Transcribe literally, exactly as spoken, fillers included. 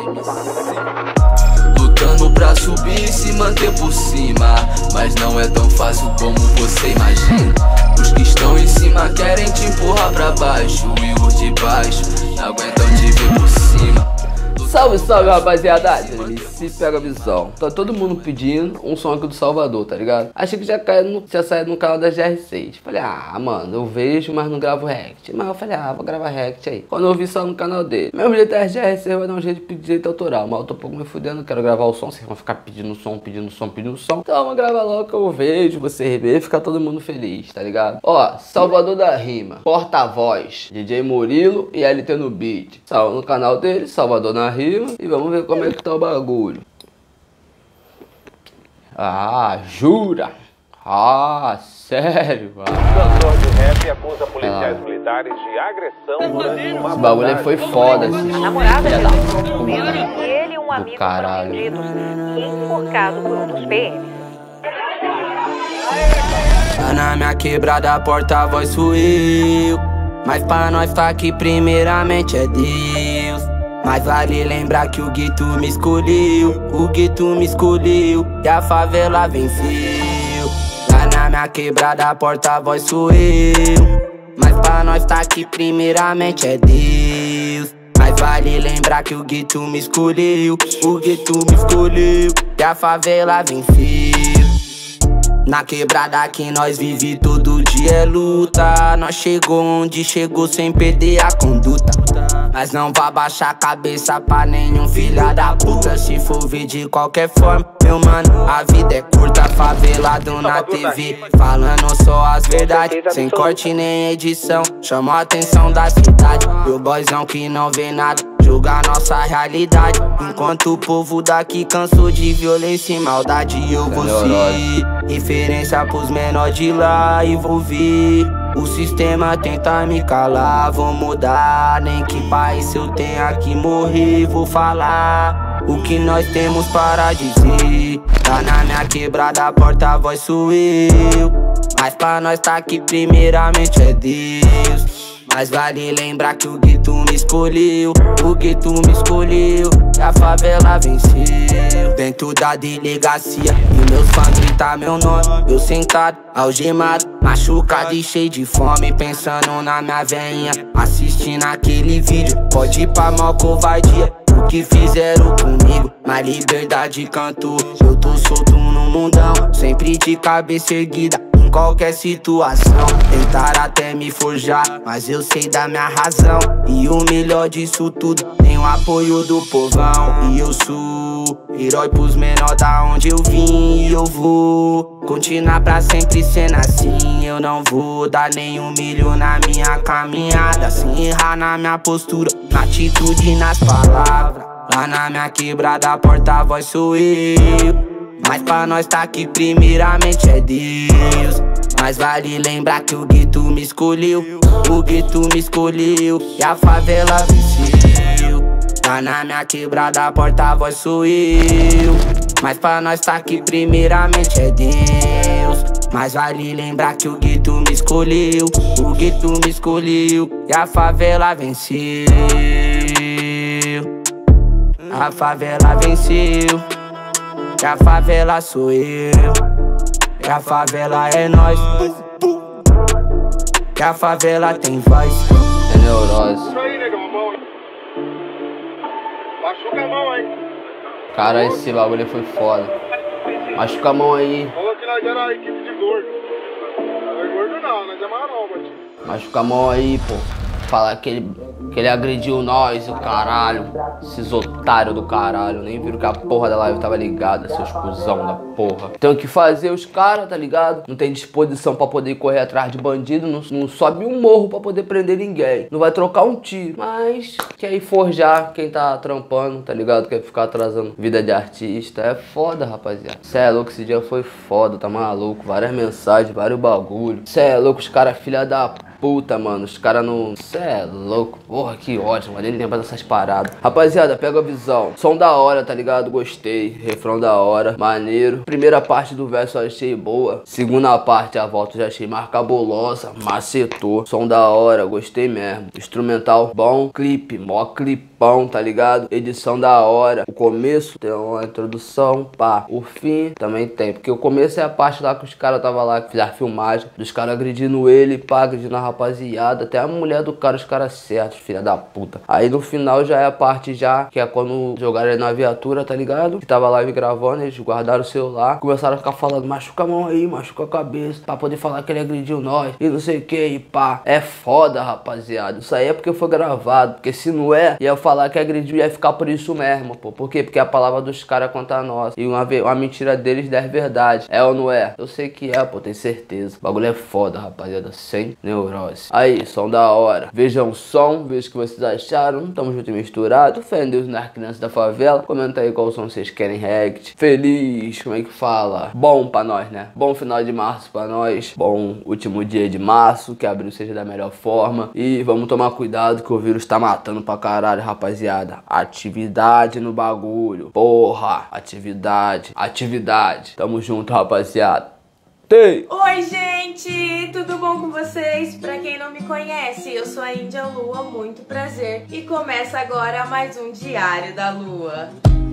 Lutando pra subir e se manter por cima, mas não é tão fácil como você imagina. Os que estão em cima querem te empurrar pra baixo, e os de baixo não aguentam te ver por cima. Salve, salve, rapaziada! Se pega a visão. Tá todo mundo pedindo um som aqui do Salvador, tá ligado? Achei que já caiu no, tinha saído no canal da G R seis. Falei, ah, mano, eu vejo, mas não gravo react. Mas eu falei, ah, vou gravar react aí. Quando eu vi só no canal dele. Mesmo jeito da G R seis vai dar um jeito de pedir direito autoral. Mas eu tô um pouco me fudendo, quero gravar o som. Vocês vão ficar pedindo som, pedindo som, pedindo som. Então vamos gravar logo que eu vejo, vocês verem, ficar todo mundo feliz, tá ligado? Ó, Salvador da Rima, porta-voz, D J Murilo e L T no beat. Salve no canal dele, Salvador na Rima. E vamos ver como é que tá o bagulho. Ah, jura? Ah, sério? Ah. Cantor de rap acusa policiais ah. militares de agressão durante uma... Esse bagulho aí foi foda, assim. A namorada Filha de da um e ele e um amigo caralho. foram prendidos e enforcados por um dos P Ms. Tá na minha quebrada, a porta-voz sou eu. Mas pra nós tá aqui primeiramente é Deus. Mas vale lembrar que o gueto me escolheu, o gueto me escolheu e a favela venceu. Lá na minha quebrada a porta-voz sou eu. Mas pra nós tá aqui primeiramente é Deus. Mas vale lembrar que o gueto me escolheu, o gueto me escolheu e a favela venceu. Na quebrada que nós vive todo dia é luta. Nós chegou onde chegou sem perder a conduta. Mas não vai baixar a cabeça pra nenhum filha da puta. Se for ver de qualquer forma, meu mano, a vida é curta. Favelado na T V, falando só as verdades, sem corte nem edição. Chama a atenção da cidade, meu boyzão que não vê nada, julga nossa realidade. Enquanto o povo daqui cansou de violência e maldade, eu vou ser referência pros menores de lá e vou ver o sistema tenta me calar. Vou mudar, nem que país eu tenha que morrer. Vou falar o que nós temos para dizer. Tá na minha quebrada, a porta-voz sou eu. Mas pra nós tá aqui primeiramente é Deus. Mas vale lembrar que o gueto me escolheu, o gueto me escolheu e a favela venceu. Dentro da delegacia e meus fãs gritam meu nome, eu sentado, algemado, machucado e cheio de fome, pensando na minha veinha, assistindo aquele vídeo. Pode ir pra mal covardia, o que fizeram comigo, mas liberdade cantou. Eu tô solto no mundão, sempre de cabeça erguida, qualquer situação. Tentaram até me forjar, mas eu sei da minha razão. E o melhor disso tudo, tenho o apoio do povão. E eu sou herói pros menor da onde eu vim. E eu vou continuar pra sempre sendo assim. Eu não vou dar nenhum milho na minha caminhada, sem errar na minha postura, na atitude e nas palavras. Lá na minha quebrada, a porta-voz sou eu. Mas pra nós tá aqui primeiramente é Deus. Mas vale lembrar que o gueto me escolheu, o gueto me escolheu e a favela venceu. Tá na minha quebrada, a porta-voz sou eu. Mas pra nós tá aqui primeiramente é Deus. Mas vale lembrar que o gueto me escolheu, o gueto me escolheu e a favela venceu. A favela venceu. Que a favela sou eu, que a favela é nós, que a favela tem voz. É neurose. Isso aí, negão, a mão. Machuca a mão aí. Cara, esse bagulho foi foda. Machuca a mão aí. Falou que nós era a equipe de gordo. Não é gordo não, nós é maromba. Machuca a mão aí, pô. Falar que ele, que ele agrediu nós, o caralho. Esses otários do caralho. Nem viram que a porra da live tava ligada, seus cuzão da porra. Tem o que fazer os caras, tá ligado? Não tem disposição pra poder correr atrás de bandido. Não, não sobe um morro pra poder prender ninguém. Não vai trocar um tiro. Mas quer ir forjar quem tá trampando, tá ligado? Quer ficar atrasando vida de artista. É foda, rapaziada. Cê é louco, esse dia foi foda, tá maluco. Várias mensagens, vários bagulho. Cê é louco, os caras filha da puta, mano. Os caras não... Cê é louco. Porra, que ótimo, mano. Nem lembra dessas paradas. Rapaziada, pega a visão. Som da hora, tá ligado? Gostei. Refrão da hora. Maneiro. Primeira parte do verso eu achei boa. Segunda parte, a volta eu já achei mais cabulosa. Macetou. Som da hora, gostei mesmo. Instrumental bom. Clipe, mó clipão, tá ligado? Edição da hora. O começo tem uma introdução, pá. O fim também tem. Porque o começo é a parte lá que os caras tava lá, que fizeram filmagem. Dos caras agredindo ele, pá, agredindo a rapaziada. Até a mulher do cara, os caras certos, filha da puta. Aí no final já é a parte já, que é quando jogaram ele na viatura, tá ligado? Que tava live gravando, eles guardaram o celular. Começaram a ficar falando, machuca a mão aí, machuca a cabeça. Pra poder falar que ele agrediu nós. E não sei o que, e pá. É foda, rapaziada. Isso aí é porque foi gravado. Porque se não é, ia falar que agrediu e ia ficar por isso mesmo, pô. Por quê? Porque a palavra dos caras contra a nossa. E uma, uma mentira deles dez verdade. É ou não é? Eu sei que é, pô, tenho certeza. O bagulho é foda, rapaziada. Sem neurose. Aí, som da hora. Vejam o som, veja o que vocês acharam. Tamo junto e misturado. Fé em Deus nas crianças da favela. Comenta aí qual som vocês querem react. Feliz, como é que fala? Bom pra nós, né? Bom final de março pra nós. Bom último dia de março. Que abril seja da melhor forma. E vamos tomar cuidado que o vírus tá matando pra caralho, rapaziada. Atividade no bagulho. Porra, atividade, atividade. Tamo junto, rapaziada. Tem. Oi, gente! Tudo bom com vocês? Pra quem não me conhece, eu sou a Índia Lua, muito prazer. E começa agora mais um Diário da Lua.